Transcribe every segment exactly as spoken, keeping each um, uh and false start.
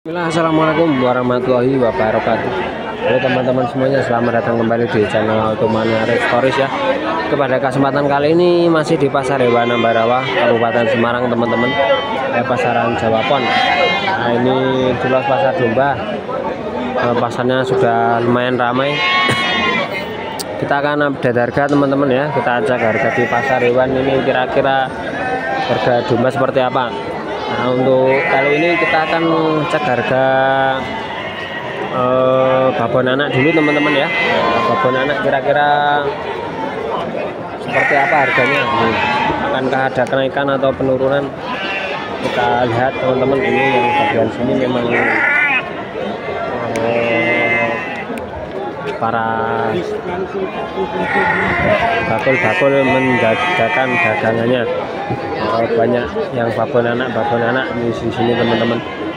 Bismillah, assalamualaikum warahmatullahi wabarakatuh. Halo teman-teman semuanya, selamat datang kembali di channel Automania Stories ya. Kepada kesempatan kali ini masih di Pasar Hewan Ambarawa, Kabupaten Semarang teman-teman, eh, pasaran Jawa Pon. Nah ini jelas pasar domba, eh, pasarnya sudah lumayan ramai. Kita akan update harga teman-teman ya. Kita cek harga di pasar hewan ini kira-kira harga domba seperti apa. Nah untuk kali ini kita akan cek harga eh, babon anak dulu teman-teman ya. Nah, babon anak kira-kira seperti apa harganya. Nih, akankah ada kenaikan atau penurunan? Kita lihat teman-teman, ini yang bagian sini memang eh, para bakul-bakul menjajakan dagangannya. Oh, banyak yang babon anak babon anak di sini teman-teman.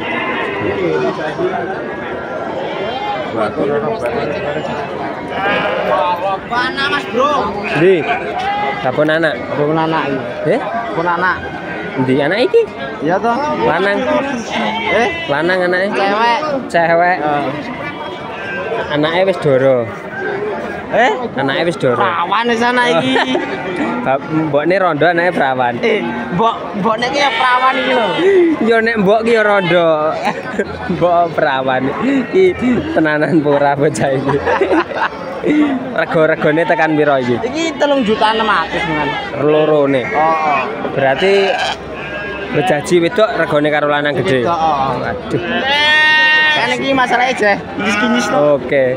Mana mas bro? Di babon anak Babon anak. eh Babon anak. di anak iki Iya toh. lanang Eh, lanang anaknya cewek. cewek. Anaknya wis doro. Eh, Anaknya wis doro. perawan di sana iki. Mbokne rondo, anaknya perawan. Eh, mbok mbok nek ya perawan iki lho. Yo nek mbok ki yo rondo. Mbok perawan. Iki tenanan pura bocah iki. Rego-regone tekan piro iki? Iki telung juta enam ratus dengan. Lorone. Oh, oh. Berarti bejaji wedok regone karo lanang gede. Gitu, oh. Aduh. Kan iki masalah aja. Kinis-kinis loh. Oke.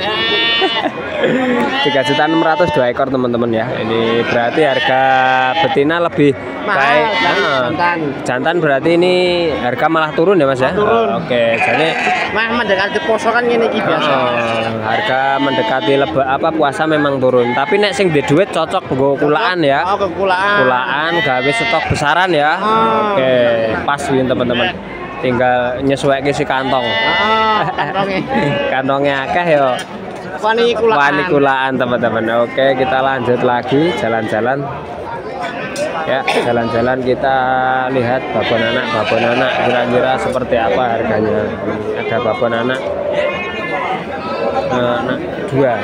tiga juta enam ratus dua ekor teman-teman ya. Ini berarti harga betina lebih Mahal baik. dari Nah, jantan. jantan berarti ini harga malah turun ya Mas ya? Turun. Oh, oke, jadi Mah mendekati poso kan ngene iki biasa. oh, harga mendekati leba apa puasa memang turun. Tapi nek sing duwe duit cocok nggo kulaan ya. Oh, kekulaan. Kulaan gawe stok besaran ya. Oh. Oke, pas ini teman-teman. Tinggal nyesuaike si kantong. Heeh, kantongnya. Kantongnya akeh yo. Wani kulaan. Wani kulaan teman-teman. Oke, kita lanjut lagi jalan-jalan. Ya, jalan-jalan kita lihat babon anak, babon anak kira-kira seperti apa harganya. Ada babon anak, eh, anak dua.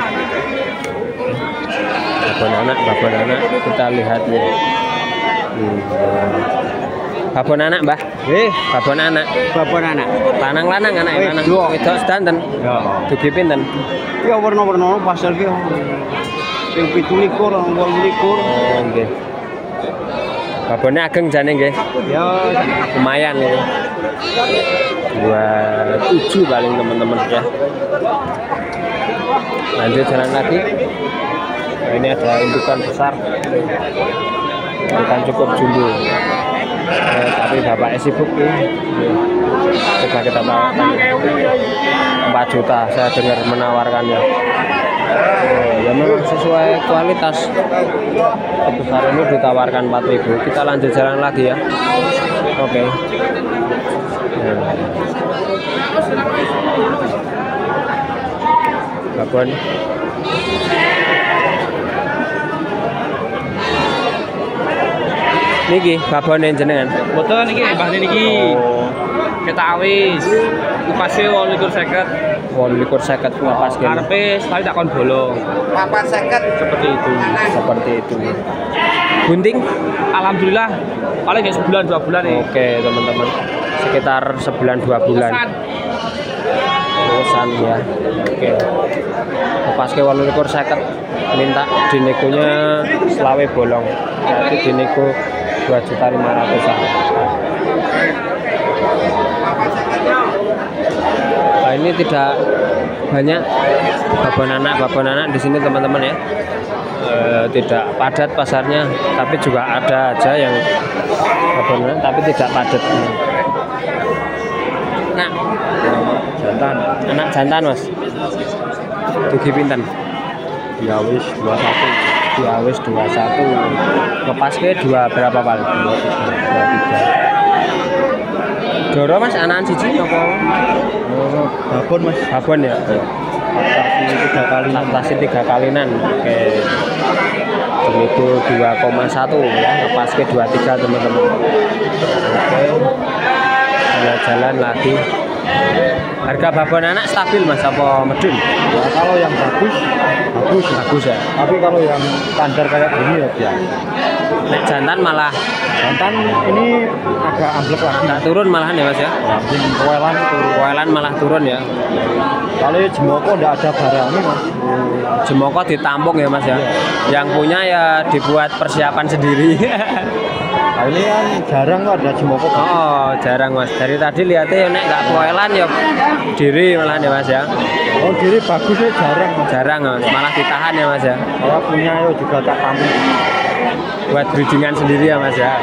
Babon anak, babon anak kita lihat nih. Hmm. Babon anak, Mbah. Eh, Babon anak. babon anak. Lanang-lanang anak Wih, lanang. dua. Wedok sedanten. Ya. Dugi pinten? Ya warna-warna pasar ki. Sing pitu likur, wolu likur. Oh, nggih. Babonnya ageng jane nggih. Ya, Lumayan ya. dua puluh tujuh paling teman-teman ya. Lanjut jalan lagi. Nah, ini ada indukan besar. Indukan cukup jumbo. Eh, tapi bapaknya sibuk nih. Coba kita tawarkan empat juta, saya dengar menawarkannya. Oh, ya memang sesuai kualitas. Sebesar ini ditawarkan empat ribu. Kita lanjut jalan lagi ya. Oke. Nah. Babon. Niki babon jenengan. Betul niki Mbah niki. Oh, Kita awis. Upase wolu likur seket. wolu likur seket pas gini. Karepe sekali takon bolong. papat seket. Seperti itu. Seperti itu. Gunting? Alhamdulillah paling nggak sebulan dua bulan nih. Oke teman-teman, sekitar sebulan dua bulan. Urusan ya. Oke. Pas ke wolu likur seket minta dinegonya selawe bolong. Jadi dinego dua juta lima ratus. Nah, ini tidak banyak babon anak babon anak di sini teman-teman ya. E, tidak padat pasarnya, tapi juga ada aja yang babon anak tapi tidak padat. Nah, jantan, anak jantan mas. Dugi pinten? Ya wis dua puluh satu. Ya wis dua puluh satu. Lepas ke dua berapa kali? dua puluh tiga. Doro mas, anak cici apa? Oh, Babon mas. babon ya. Laktasi tiga kali. Laktasi tiga kalinan. Oke. Itu dua koma satu ya. Lepas ke dua puluh tiga teman-teman. Oke. Jalan-jalan lagi. Harga babon anak stabil Mas apa medun? Ya, kalau yang bagus, bagus. Bagus ya. Tapi kalau yang standar kayak gini ya biasa. Nek jantan malah Jantan ini agak amblek lagi. tak turun malahan ya Mas ya. Yang koelan turun. Koelan malah turun ya. Kalau jemoko nggak ada barangnya mas. Jemoko ditampung ya Mas ya. Yang punya ya dibuat persiapan sendiri. Nah, ini kan jarang kok ada jemoko. Oh, jarang Mas. Dari tadi lihatnya nek nggak koelan ya diri malahan ya Mas ya. Oh diri bagus ya jarang mas. Jarang Mas, malah ditahan ya Mas ya. Kalau punya yo juga tak tampung. Buat breedingan sendiri ya Mas ya.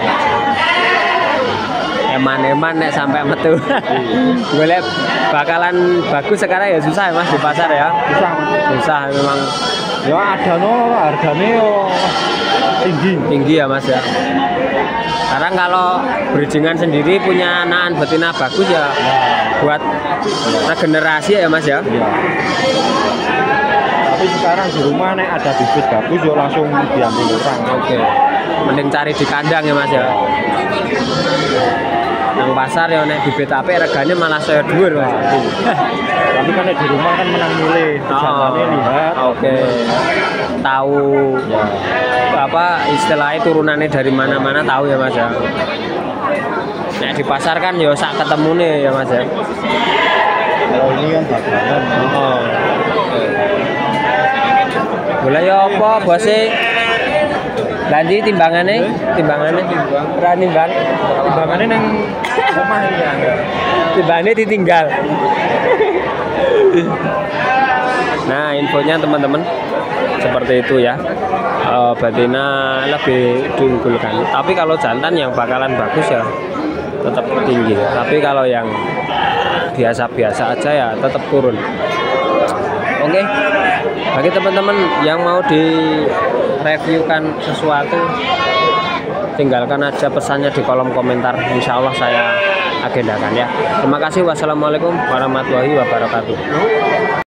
Eman-eman nek sampai metu. Boleh bakalan bagus sekarang ya susah ya Mas di pasar ya. Bisa mas. Susah memang Ya ada no harganya yo tinggi. tinggi ya Mas ya. Sekarang kalau breedingan sendiri punya anakan betina bagus ya buat regenerasi ya Mas ya. Ya. Tapi sekarang di rumah nek ada bibit bagus yo langsung diambil orang. Oke. Mending cari di kandang ya Mas ya. Nang pasar ya nek bibit apik regane malah saya dhuwur Mas. Tapi kan di rumah kan menang milih. Jangannya lihat. Oke. Tahu Ya. apa istilahnya turunannya dari mana-mana tahu ya Mas ya. Nek di pasar kan ya sak ketemune ya Mas ya. Kalau ini kan dagangan. Oh. Boleh ya apa bose? Lanji timbangannya, timbangannya ora nimbang. Timbangannya nang rumah ya. Timbangannya ditinggal. Nah, infonya teman-teman seperti itu ya. Uh, betina lebih diunggulkan. Tapi kalau jantan yang bakalan bagus ya tetap tinggi. Tapi kalau yang biasa-biasa aja ya tetap turun. Oke. Bagi teman-teman yang mau direviewkan sesuatu, tinggalkan aja pesannya di kolom komentar. Insya Allah saya agendakan ya. Terima kasih. Wassalamualaikum warahmatullahi wabarakatuh.